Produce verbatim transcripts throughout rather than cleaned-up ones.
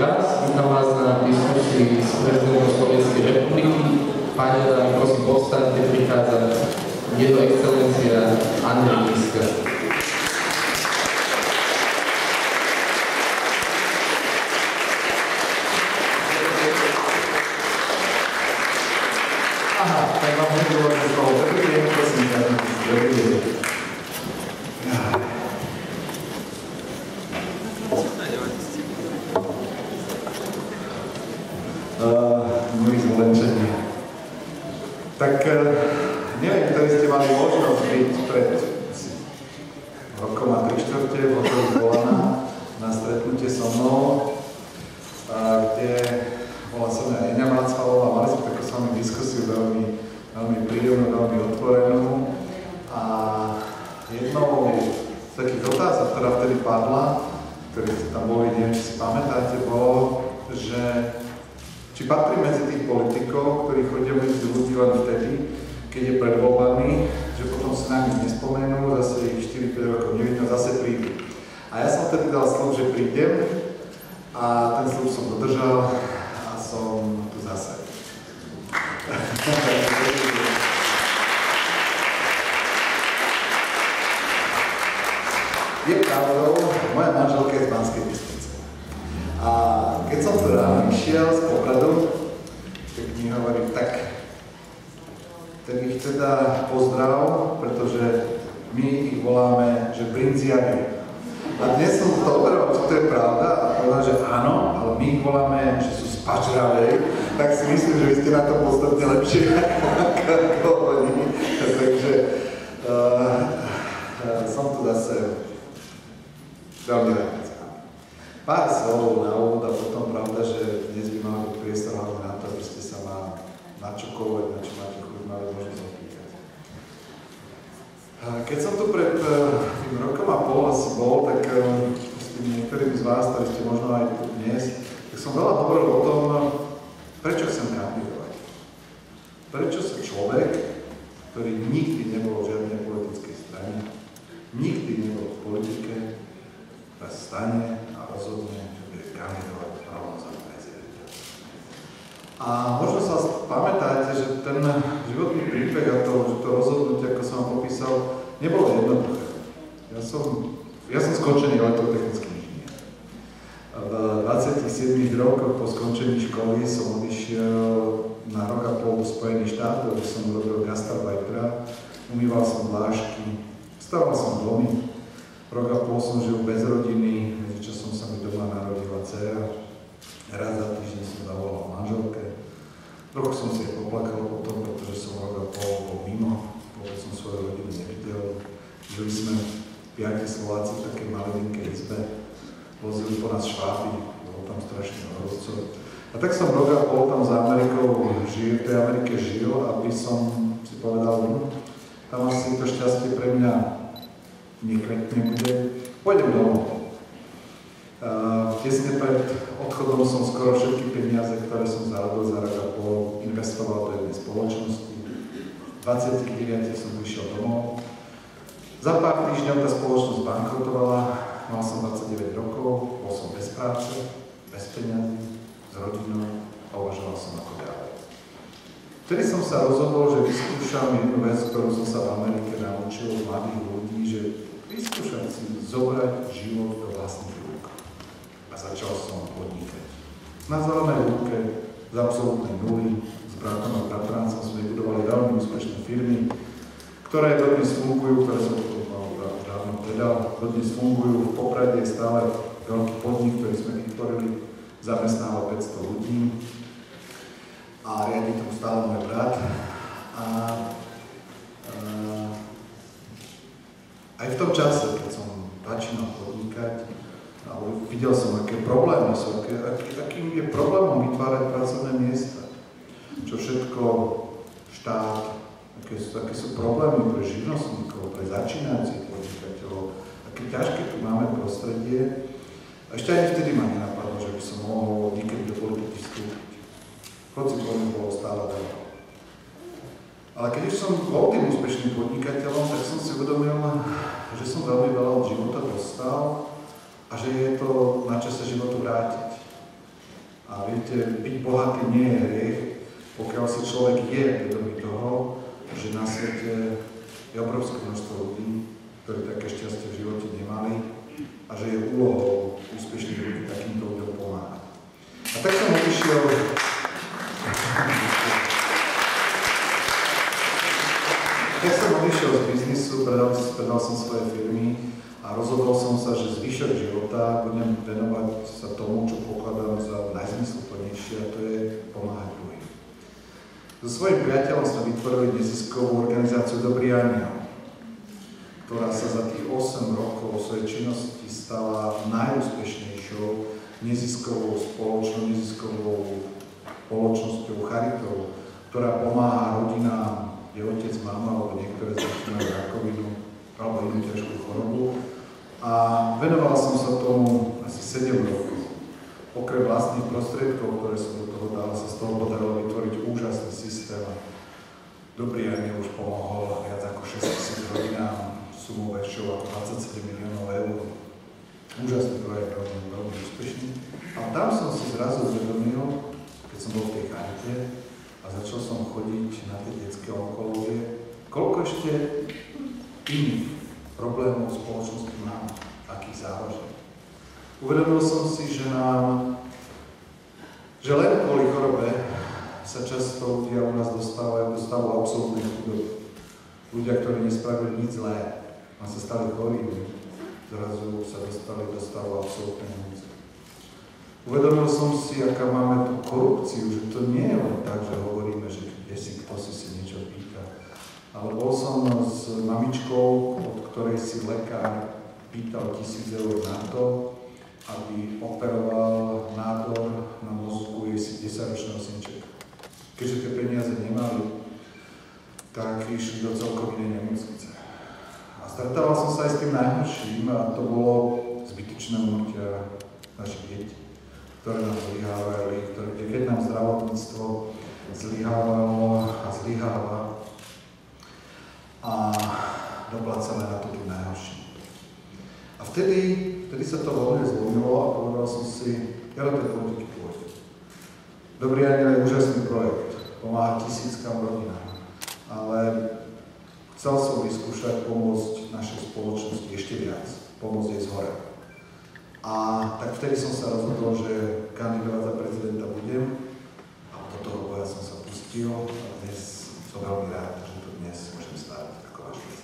raz, vítam vás na diskusii s prezidentom Slovenskej republiky. Páni, dámy, prosím, povstaňte, prichádza jeho excelencia Andrej Kiska. Aha, tak vám môžem hovoriť slovo. Dobrý deň, prosím, Andrej Kiska. Dobrý deň. Moji zvolenčení. Tak neviem, ktorí ste mali možnosť byť pred rokom a tri štvrte v hotelu Polana na stretnutie so mnou, kde bola som aj Eňa Macvalová, mali sme takú s vami diskusiu veľmi, veľmi príjemnú, veľmi otvorenú. A jednou z takých otázok, ktorá vtedy padla, ktorí ste tam boli, neviem, či si pamätáte, bolo, že či patrí medzi tých politikov, ktorí chodia medzi ľudí len vtedy, keď je pred voľbami, že potom sa na nich nespomenú, zase ich štyri päť rokov nevidno, zase prídu. A ja som vtedy dal slub, že prídem a ten slub som dodržal a som tu zase. Je pravdou, moja manželka je z Banskej Bystrice. A keď som tu ráno išiel z Popradu, tak mi hovorí, tak, tak ich teda pozdrav, pretože my ich voláme, že Brinziari. A dnes som to overoval, či to je pravda, a povedal, že áno, ale my ich voláme, že sú z Pačravej, tak si myslím, že vy ste na to podstatne lepšie ako oni. Takže uh, uh, som tu zase veľmi rád. Pár slov na úvod a potom pravda, že dnes by mal byť priestor hlavne na to, aby ste sa ma na čokoľvek, na čo máte chuť, mali možnosť opýtať. Keď som tu pred tým rokom a pol asi bol, tak s tými niektorými z vás, ktorí ste možno aj tu dnes, tak som veľa hovoril o tom, prečo chcem kandidovať. Prečo sa človek, ktorý nikdy nebol v žiadnej politickej strane, nikdy nebol v politike, stane a rozhodne, že bude kandidovať právom za prezidenta. A možno sa pamätáte, že ten životný príbeh a to, že to rozhodnutie, ako som vám popísal, nebolo jednoduché. Ja som, ja som skončený elektrotechnický inžinier. V dvadsiatich siedmich rokoch po skončení školy som odišiel na rok a pol do Spojených štátov, kde som robil gastarbeitera, umýval som dlášky, staval som domy. Rok a pol som žil bez rodiny, medzičasom sa mi doma narodila dcera. Raz za týždeň som zavolal manželke. Rok som si poplakal potom, pretože som rok a pol bol mimo, vôbec som svoju rodinu nevidel. Žili sme piati Slováci v takej malinkej izbe, vozili po nás šváby, bolo tam strašne horúco. A tak som rok a pol tam za Amerikou žil, v tej Amerike žil, aby som si povedal, hm, tam asi to šťastie pre mňa nebude, pôjdem domov. Uh, tesne pred odchodom som skoro všetky peniaze, ktoré som zarobil za rok a pol, investoval do jednej spoločnosti. V dvadsiatich deviatich som vyšiel domov. Za pár týždňov tá spoločnosť bankrotovala, mal som dvadsaťdeväť rokov, bol som bez práce, bez peniazy, s rodinou a uvažoval som ako ďalej. Vtedy som sa rozhodol, že vyskúšam jednu vec, ktorú som sa v Amerike naučil mladých ľudí, že vyskúšať si zobrať život do vlastných rúk. A začal som podnikať. Na zelenej lúke, z absolútnej nuly, s bratom a bratrancom sme budovali veľmi úspešné firmy, ktoré dodnes fungujú, ktoré som už dávno predal, dodnes fungujú. V Poprade je stále veľký podnik, ktorý sme vytvorili, zamestnáva päťsto ľudí a riadi tomu stále môj brat. A, a aj v tom čase, keď som začínal podnikať, ale videl som, aké problémy sú, aké, aký, akým je problémom vytvárať pracovné miesta. Čo všetko štát, aké sú, aké sú problémy pre živnostníkov, pre začínajúcich podnikateľov, aké ťažké tu máme prostredie. A ešte aj vtedy ma nenapadlo, že by som mohol niekedy do politiky vstúpiť. Hoci podľa bolo stále veľa. Ale keď už som bol tým úspešným podnikateľom, tak som si uvedomil, že som veľmi veľa od života dostal a že je to na čase životu vrátiť. A viete, byť bohatý nie je hriech, pokiaľ si človek je vedomý toho, že na svete je obrovské množstvo ľudí, ktorí také šťastie v živote nemali a že je úlohou úspešných ľudí takýmto ľuďom pomáhať. A tak som odišiel... tak som odišiel z biznisu, predal, predal som svoje firmy a rozhodol som sa, že zvyšok života budem venovať sa tomu, čo pokladám za najzmysluplnejšie, a to je pomáhať druhým. So svojím priateľom sme vytvorili neziskovú organizáciu Dobrý aniel, ktorá sa za tých osem rokov svojej činnosti stala najúspešnejšou neziskovou spoločnou, neziskovou spoločnosťou charitou, ktorá pomáha rodinám, kde otec, mama alebo niektoré z nich majú rakovinu alebo inú ťažkú chorobu. A venoval som sa tomu asi sedem rokov. Okrem vlastných prostriedkov, ktoré som do toho dal, sa z toho podarilo vytvoriť úžasný systém. Dobrý aniel už pomohol viac ako šesťtisíc rodinám, sumou väčšou ako dvadsaťsedem miliónov eur. Úžasný projekt, veľmi, veľmi úspešný. A tam som si zrazu uvedomil, keď som bol v tej charite a začal som chodiť na tie detské onkológie, koľko ešte iných problémov v spoločnosti mám, akých závažných. Uvedomil som si, že nám, že len kvôli chorobe sa často ľudia u nás dostávajú do stavu absolútnej chudoby. Ľudia, ktorí nespravili nič zlé, a sa stali chorými, zrazu sa dostali do stavu absolútnej núdze. Uvedomil som si, aká máme tú korupciu, že to nie je len tak, že hovoríme, že kde si kto si si niečo pýta. Ale bol som s mamičkou, od ktorej si lekár pýtal tisíc eur na to, aby operoval nádor na mozgu jej desaťročného synčeka. Keďže tie peniaze nemali, tak išli do celkom inej nemocnice. A stretával som sa aj s tým najhorším, a to bolo zbytočné úmrtia našich detí, ktoré nám zlyhávali, ktoré, keď nám zdravotníctvo zlyhávalo a zlyháva a doplácame na to tým najhorším. A vtedy, vtedy sa to vo mne zlomilo a povedal som si, ja do tej politiky pôjdem. Dobrý aniel je úžasný projekt, pomáha tisíckam rodinám, ale chcel som vyskúšať pomôcť našej spoločnosti ešte viac, pomôcť jej zhora. A tak vtedy som sa rozhodol, že kandidovať za prezidenta budem a do toho boja som sa pustil a dnes som veľmi rád, že tu dnes môžem stáť ako váš prezident.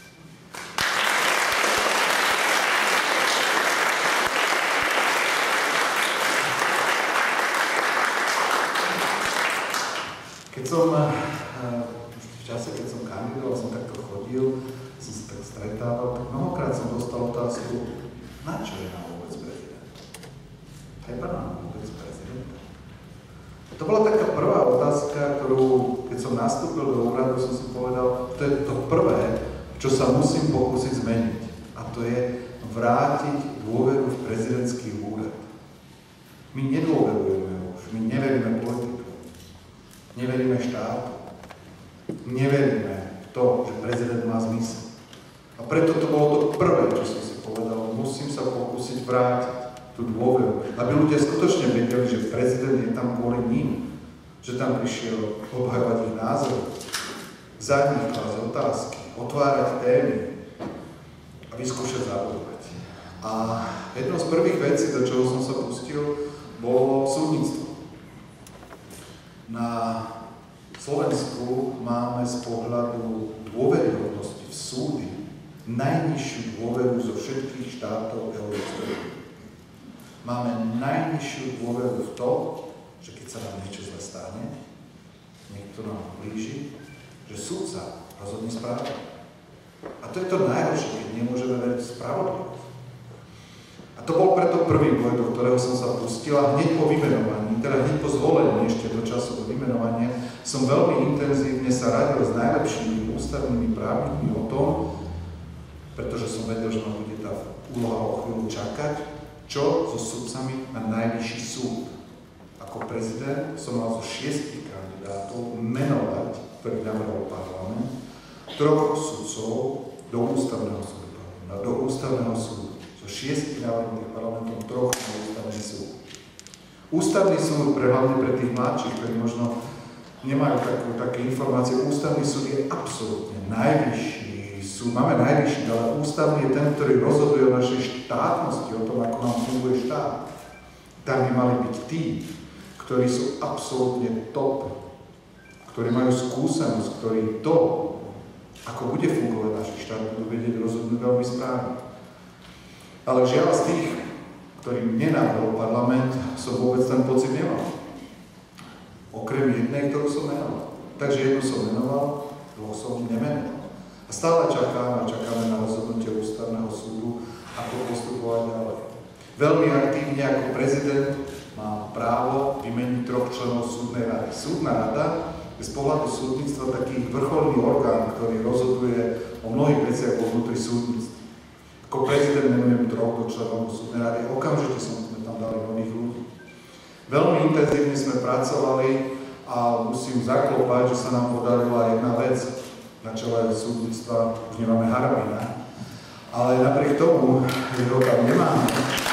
Keď som v čase, keď som kandidoval, som takto chodil, som sa tak stretával, tak mnohokrát som dostal otázku, na čo je nám vôbec prezident? Treba nám vôbec prezident? To bola taká prvá otázka, ktorú, keď som nastúpil do úradu, som si povedal, to je to prvé, čo sa musím pokúsiť zmeniť. A to je vrátiť dôveru v prezidentský úrad. My nedôverujeme už, my neveríme politiku, neveríme štátu, neveríme v to, že prezident má zmysel. A preto to bolo to prvé, čo som si povedal, musím sa pokúsiť vrátiť tú dôveru, aby ľudia skutočne vedeli, že prezident je tam kvôli ním, že tam prišiel obhajovať ich názor, za nich klásť otázky, otvárať témy a vyskúšať zabudovať. A jednou z prvých vecí, do čoho som sa pustil, bolo súdnictvo. Na Slovensku máme z pohľadu dôveryhodnosti v súdy najnižšiu dôveru zo všetkých štátov Európskej únie. Máme najnižšiu dôveru v to, že keď sa nám niečo zle stane, niekto nám blíži, že sudca rozhodne správne. A to je to najhoršie, keď nemôžeme veriť spravodlivosť. A to bol preto prvý boj, do ktorého som sa pustil a hneď po vymenovaní, teda hneď po zvolení ešte do času do vymenovania, som veľmi intenzívne sa radil s najlepšími ústavnými právnikmi o tom, pretože som vedel, že ma bude tá úloha o chvíľu čakať, čo so sudcami na najvyšší súd. Ako prezident som mal zo šiestich kandidátov menovať, ktorý navrhol parlament, troch sudcov do ústavného súdu. Do ústavného súdu. Zo šiestich navrhnutých parlamentom troch na ústavný súd. Ústavný súd, pre hlavne pre tých mladších, ktorí možno nemajú takú, také informácie, ústavný súd je absolútne najvyšší súd. Máme najvyšší, ale ústavný je ten, ktorý rozhoduje o našej štátnosti, o tom, ako nám funguje štát. Tam by mali byť tí, ktorí sú absolútne top, ktorí majú skúsenosť, ktorí to, ako bude fungovať náš štát, budú vedieť rozhodnúť veľmi správne. Ale žiaľ z tých, ktorým nenavrhol parlament, som vôbec ten pocit nemal. Okrem jednej, ktorú som menoval. Takže jednu som menoval, dvoch som nemenoval. A stále čakáme a čakáme na rozhodnutie ústavného súdu, ako postupovať ďalej. Veľmi aktívne ako prezident mám právo vymeniť troch členov súdnej rady. Súdna rada je z pohľadu súdnictva taký vrcholný orgán, ktorý rozhoduje o mnohých veciach vo vnútri súdnictva. Ako prezident menujem troch do členov súdnej rady, okamžite sme tam dali nových ľudí. Veľmi intenzívne sme pracovali a musím zaklopať, že sa nám podarila jedna vec. Na čele súdnictva už nemáme Harabina, ale napriek tomu, že ho tam nemáme,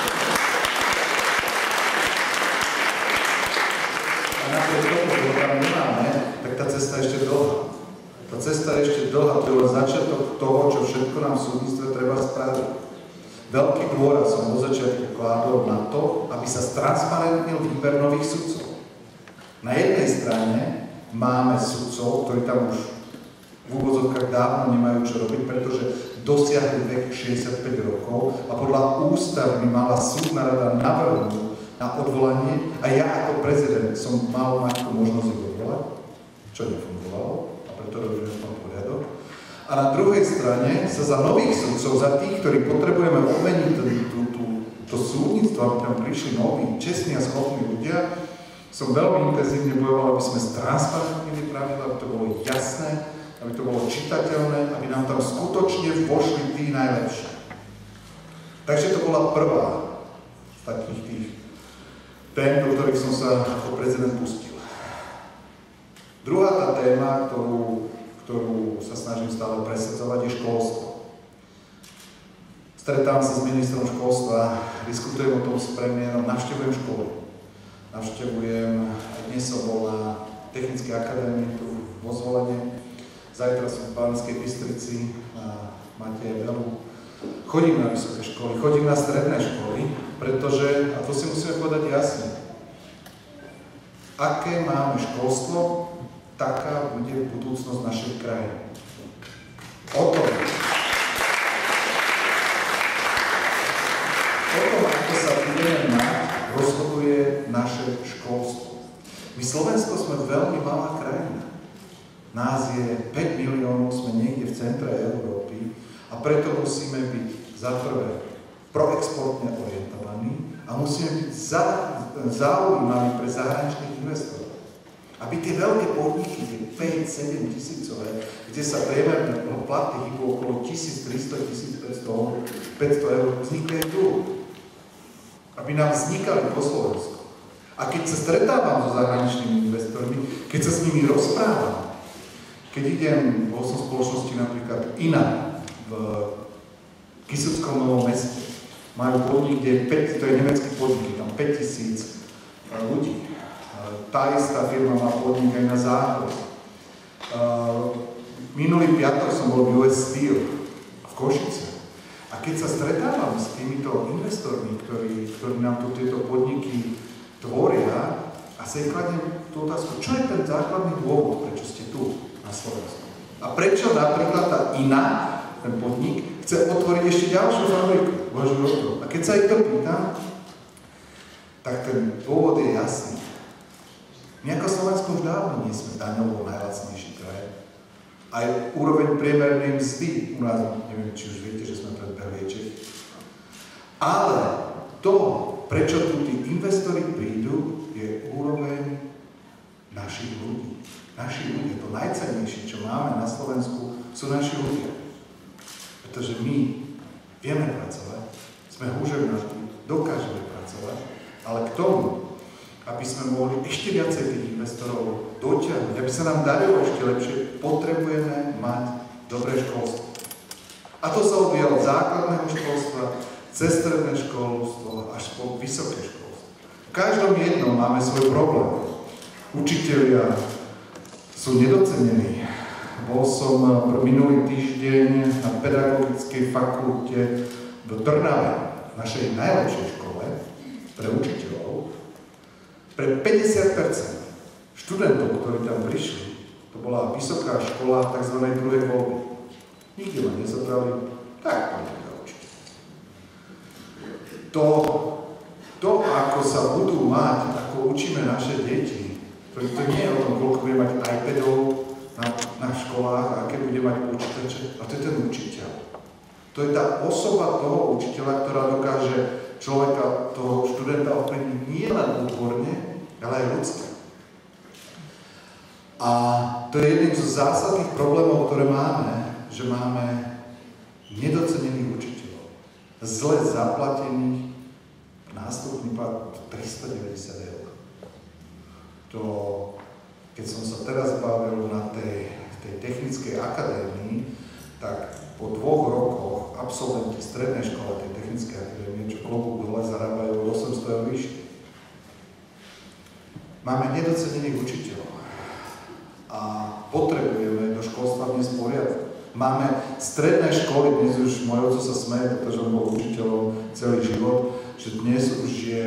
a napriek tomu, že ho tam nemáme, tak tá cesta je ešte dlhá. Tá cesta je ešte dlhá, to je len začiatok toho, čo všetko nám v súdnictve treba spraviť. Veľký dôraz som do začiatku kládol na to, aby sa stransparentnil výber nových sudcov. Na jednej strane máme sudcov, ktorí tam už v úvodzovkách dávno nemajú čo robiť, pretože dosiahli vek šesťdesiatpäť rokov a podľa ústav by mala súdna rada navrhnúť na odvolanie a ja ako prezident som mal mať tú možnosť ich odvolať, čo nefungovalo. To robíme v tom poriadok. A na druhej strane sa za nových sudcov, za tých, ktorí potrebujeme obmeniť to súdnictvo, aby tam prišli noví, čestní a schopní ľudia, som veľmi intenzívne bojoval, aby sme stransparentnili pravidla, aby to bolo jasné, aby to bolo čitateľné, aby nám tam skutočne vošli tí najlepší. Takže to bola prvá z takých tých tém, do ktorých som sa ako prezident pustil. Druhá tá téma, ktorú, ktorú sa snažím stále presadzovať, je školstvo. Stretám sa s ministrom školstva, diskutujem o tom s premiérom, navštevujem školy. Navštevujem, dnes som bol na Technickej akadémii tu vo Zvolene, zajtra som v Banskej Bystrici na Mateja Belu. Chodím na vysoké školy, chodím na stredné školy, pretože, a to si musíme povedať jasne, aké máme školstvo, taká bude budúcnosť našej krajiny. O tom, o tom, ako sa budeme mať, rozhoduje naše školstvo. My Slovensko sme veľmi malá krajina. Nás je päť miliónov, sme niekde v centre Európy a preto musíme byť za prvé proexportne orientovaní a musíme byť zaujímaví pre zahraničných investorov. Aby tie veľké podniky, tie päť sedem tisícové, kde sa priemerné platy hýbu okolo tisíctristo až tisícpäťsto eur, vznikli aj tu. Aby nám vznikali po Slovensku. A keď sa stretávam so zahraničnými investormi, keď sa s nimi rozprávam, keď idem, bol som v spoločnosti napríklad í en á v Kysuckom Novom Meste, majú podnik, kde je päť, to je nemecký podnik, tam päťtisíc ľudí. Tá istá firma má podnik aj na záchod. Minulý piatok som bol v ú es Steel v Košice. A keď sa stretávam s týmito investormi, ktorí, ktorí nám tu tieto podniky tvoria, a sa ich kladiem tú otázku, čo je ten základný dôvod, prečo ste tu na Slovensku? A prečo napríklad tá í en á, ten podnik, chce otvoriť ešte ďalšiu fabriku? A keď sa ich to pýtam, tak ten dôvod je jasný. My ako Slovensko už dávno nie sme daňovo najlacnejší kraj. Aj úroveň priemernej mzdy u nás, neviem, či už viete, že sme predbehli Čechy. Ale to, prečo tu tí investori prídu, je úroveň našich ľudí. Naši ľudia, to najcennejšie, čo máme na Slovensku, sú naši ľudia. Pretože my vieme pracovať, sme húževnatí, dokážeme pracovať, ale k tomu, aby sme mohli ešte viacej tých investorov dotiahnuť, aby sa nám darilo ešte lepšie, potrebujeme mať dobré školstvo. A to sa odvíja od základného školstva, cez stredné školstvo až po vysoké školstvo. každom jednom máme svoj problém. Učitelia sú nedocenení. Bol som minulý týždeň na pedagogickej fakulte v Trnave, našej najlepšej škole pre učiteľov. Pre päťdesiat percent študentov, ktorí tam prišli, to bola vysoká škola tzv. Druhej voľby. Nikdy ma nezobrali, tak to nebudú učiť. To, to, ako sa budú mať, ako učíme naše deti, to, to nie je o tom, koľko bude mať iPadov na, na školách a aké bude mať počítače, a to je ten učiteľ. To je tá osoba toho učiteľa, ktorá dokáže človeka, toho študenta ovplyvniť nie len odborne, ale aj ľudské. A to je jeden zo zásadných problémov, ktoré máme, že máme nedocenených učiteľov, zle zaplatených, nástupný plat tristodeväťdesiat eur. To, keď som sa teraz bavil na tej, tej technickej akadémii, tak po dvoch rokoch absolventi strednej školy, tej technickej akadémie, čo klobúk dole zarábajú od osemsto eur vyššie. Máme nedocenených učiteľov a potrebujeme do školstva dnes poriadok. Máme stredné školy, dnes už môj otec sa smeje, pretože on bol učiteľom celý život, že dnes už je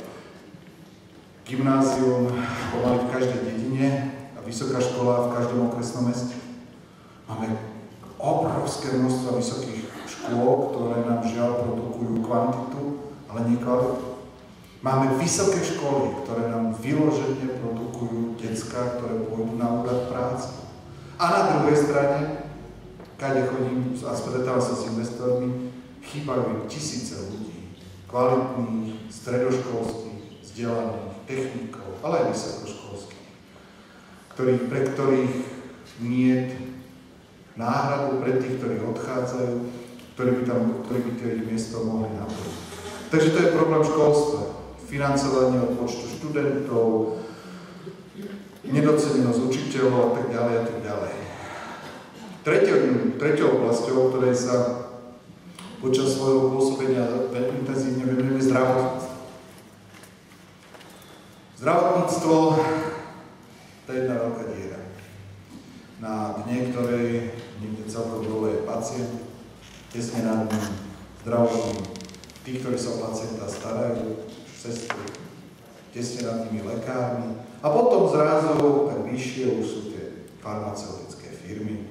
gymnázium pomaly v každej dedine a vysoká škola v každom okresnom meste. Máme obrovské množstvo vysokých škôl, ktoré nám žiaľ produkujú kvantitu, ale nie kvalitu. Máme vysoké školy, ktoré nám vyložene produkujú decká, ktoré pôjdu na úrad práce. A na druhej strane, kade chodím a stretávam sa s investormi, chýbajú tisíce ľudí, kvalitných, stredoškolských, vzdelaných, technikov, ale aj vysokoškolských, ktorých, pre ktorých nie náhradu pre tých, ktorí odchádzajú, ktorí by, tam, ktorí by tie miesto mohli naplniť. Takže to je problém školstva. Financovanie od počtu študentov, nedocenenosť učiteľov a tak ďalej a tak ďalej. Treťou, treťou oblasťou, ktorej sa počas svojho pôsobenia veľmi intenzívne venujeme zdravotníctvo. Zdravotníctvo to je jedna veľká diera. Na dne, ktorej niekde celkom dole je pacient, tesne nad ním zdravotný, tí, ktorí sa o pacienta starajú, sestry, tesne nad nimi lekármi a potom zrazu tak vyššie už sú tie farmaceutické firmy,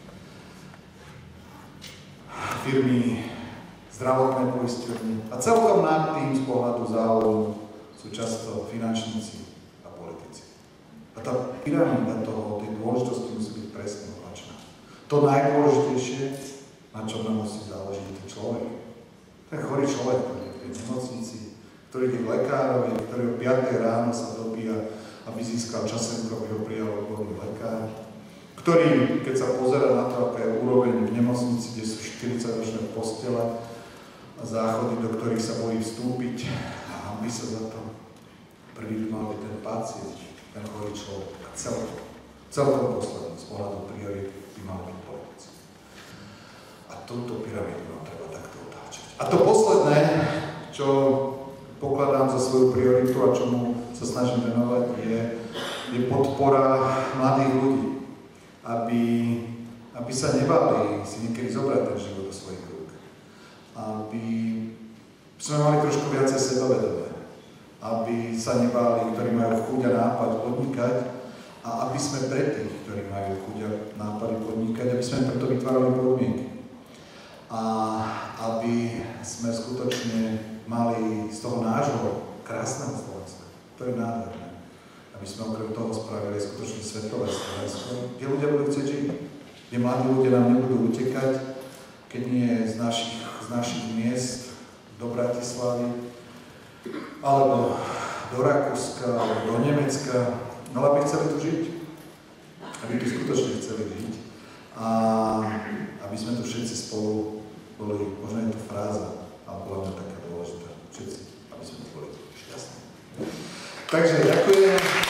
firmy zdravotné poisťovne a celkom nad tým z pohľadu záujmu sú často finančníci a politici. A tá pyramída toho, tej dôležitosti musí byť presne opačná. To najdôležitejšie, na čom nám musí záležiť, je ten človek. Ten chorý človek, ktorý je v tej nemocnici, ktorý je v lekárovi, ktorý o piatej ráno sa dobíja, aby získal časenko, aby ho prijal odborný lekár, ktorý, keď sa pozerá na to, aká je úroveň v nemocnici, kde sú štyridsaťročné postele a záchody, do ktorých sa bojí vstúpiť a hanbí sa za to, prvý by mal byť ten pacient, ten chorý človek a celkom, celkom posledný z pohľadu priority by mal byť politici. A túto pyramídu nám treba takto otáčať. A to posledné, čo pokladám za svoju prioritu a čomu sa snažím venovať, je, je podpora mladých ľudí, aby, aby sa nebali si niekedy zobrať ten život do svojich rúk. Aby sme mali trošku viacej sebavedomia. Aby sa nebáli, ktorí majú chuť a nápad podnikať, a aby sme pre tých, ktorí majú chuť a nápady podnikať, aby sme preto vytvárali podmienky. A aby sme skutočne mali z toho nášho krásneho Slovenska, to je nádherné, aby sme okrem toho spravili skutočne svetové Slovensko, kde ľudia budú chcieť žiť, kde mladí ľudia nám nebudú utekať, keď nie z našich, z našich miest do Bratislavy, alebo do Rakúska, alebo do Nemecka, ale aby chceli tu žiť, aby tu skutočne chceli žiť a aby sme tu všetci spolu boli, možno je to fráza, ale bola mňa taká dôležitá, všetci, aby sme tu boli šťastní. Takže ďakujem.